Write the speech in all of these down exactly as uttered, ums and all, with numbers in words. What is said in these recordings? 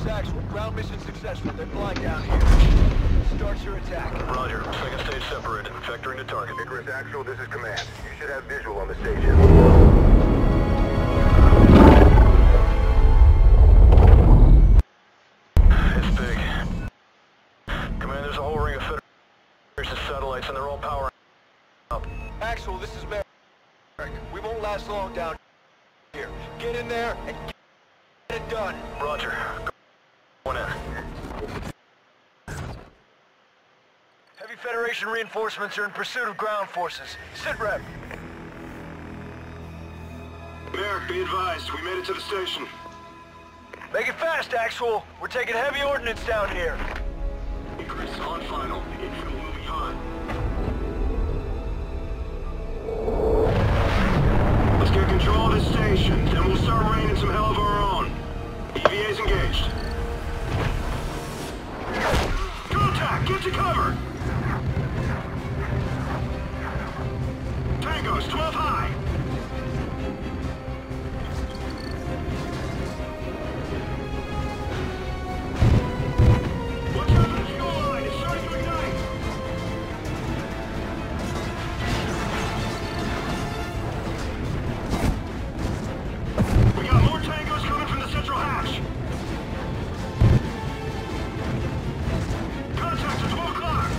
Actual. Ground mission successful. They're blind down here. Start your attack. Roger. Second stage separated. Vectoring to target. Icarus Actual, this is command. You should have visual on the station. It's big. Command, there's a whole ring of Federation satellites and they're all powering up. Actual, this is Merrick. We won't last long down here. Get in there and get it done. Roger. Going in. Heavy Federation reinforcements are in pursuit of ground forces. Sit rep. Merrick, be advised. We made it to the station. Make it fast, Actual. We're taking heavy ordnance down here. Icarus on final. Infill moving hot. Let's get control of this station, then we'll start raining some hell of our own. E V A's engaged. Contact! Get to cover! Tangos, twelve high! Watch out for the fuel line! It's starting to ignite! We got more tangos coming from the central hatch! Contact at twelve o'clock!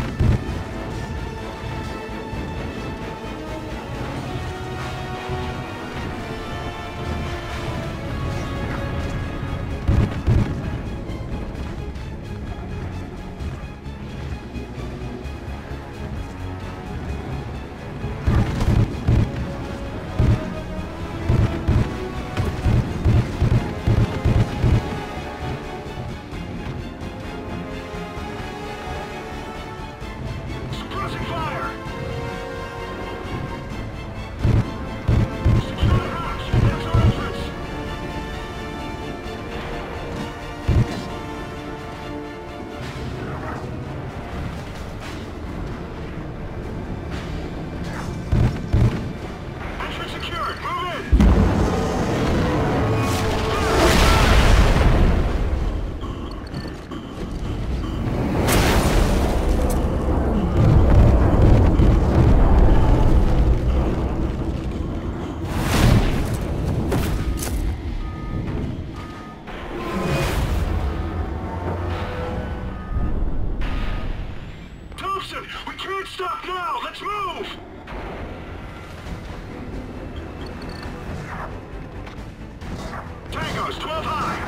Suppressing fire! Secure the hatch! That's our entrance! Entrance secured! Move in! Thompson, we can't stop now! Let's move! Tangos, twelve high!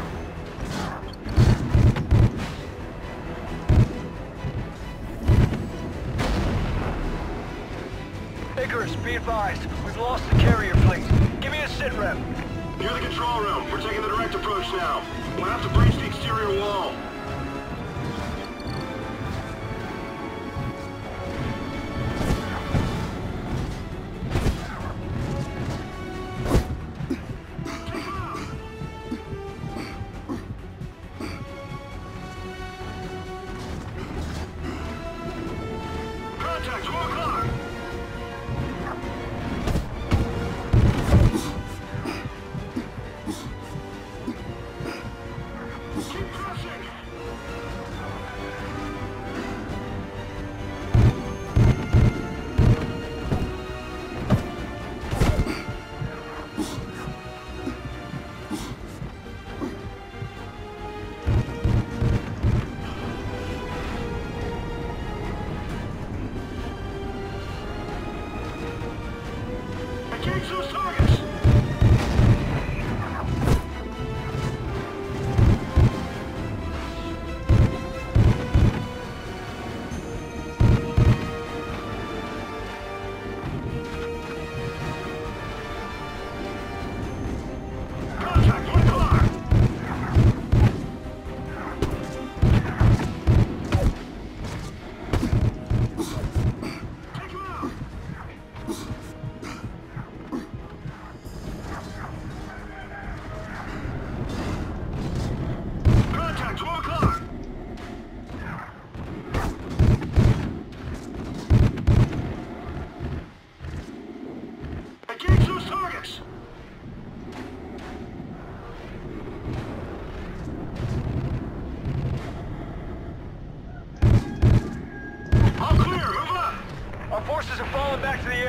Icarus, be advised. We've lost the carrier fleet. Give me a sit rep. Near the control room. We're taking the direct approach now. We'll have to breach the exterior wall. Contact, twelve o'clock! Keep pressing!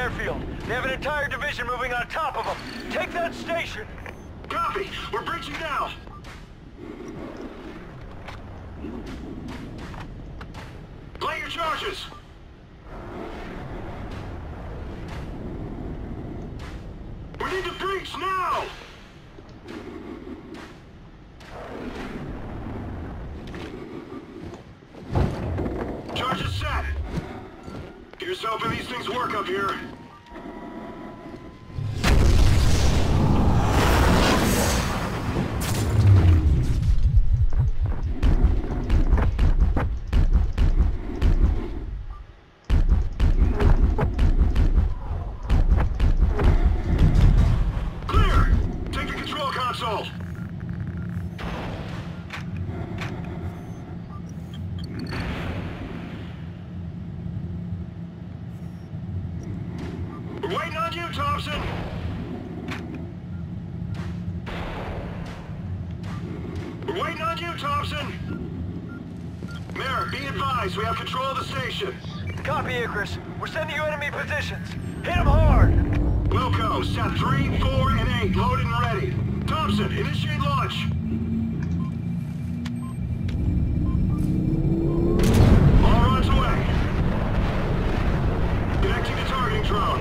airfield. They have an entire division moving on top of them. Take that station! Copy! We're breaching now! Play your charges! We need to breach now! Charges set! Here's hoping these things work up here. We're waiting on you, Thompson! We're waiting on you, Thompson! Merritt, be advised, we have control of the station. Copy, Icarus. We're sending you enemy positions. Hit them hard! Wilco, set three, four, and eight, loaded and ready. Thompson, initiate launch! All runs away. Connecting to targeting drone.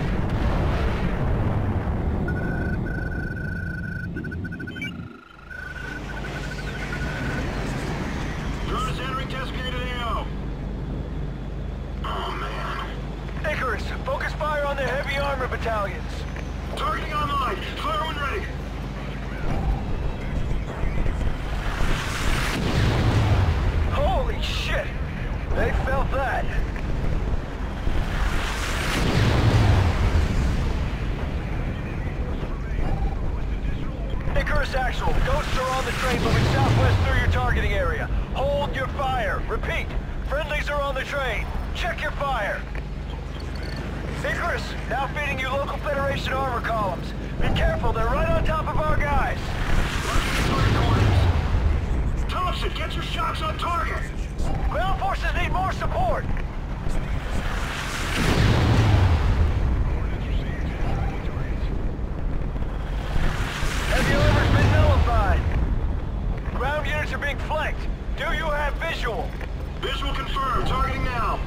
Drone is entering designated A O. Oh, man. Icarus, focus fire on the heavy armor battalions. Targeting online. Fire when ready. Holy shit! They felt that. Icarus Actual, ghosts are on the train moving southwest through your targeting area. Hold your fire. Repeat, friendlies are on the train. Check your fire. Icarus, now feeding you local Federation armor columns. Be careful, they're right on top of our guys. Thompson, get your shots on target! Ground forces need more support. Heavy armor's been nullified. Ground units are being flanked. Do you have visual? Visual confirmed. Targeting now.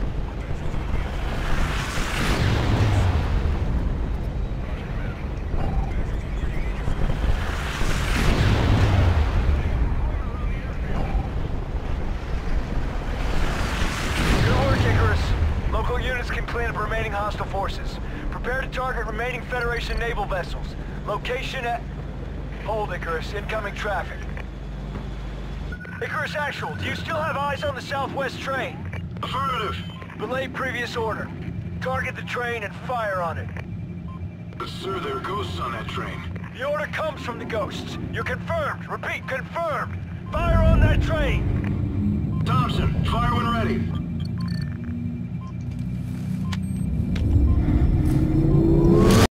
Local units can clean up remaining hostile forces. Prepare to target remaining Federation naval vessels. Location at... Hold, Icarus. Incoming traffic. Icarus Actual, do you still have eyes on the southwest train? Affirmative. Relay previous order. Target the train and fire on it. But sir, there are ghosts on that train. The order comes from the ghosts. You're confirmed. Repeat, confirmed. Fire on that train! Thompson, fire when ready.